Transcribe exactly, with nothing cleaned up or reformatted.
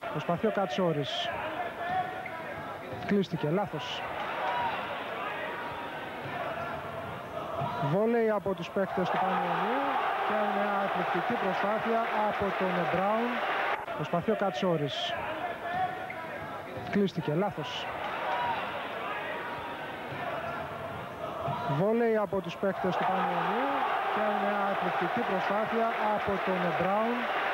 Προσπαθεί ο Κατσόρης. Κλείστηκε, λάθος. Βόλεϊ από τους παίκτες του Πανιωνίου και μια εκπληκτική προσπάθεια από τον Μπράουν. Προσπαθεί ο Κατσόρης. Κλείστηκε, λάθος. Βόλεϊ από τους παίκτες του Πανιωνίου και μια εκπληκτική προσπάθεια από τον Μπράουν.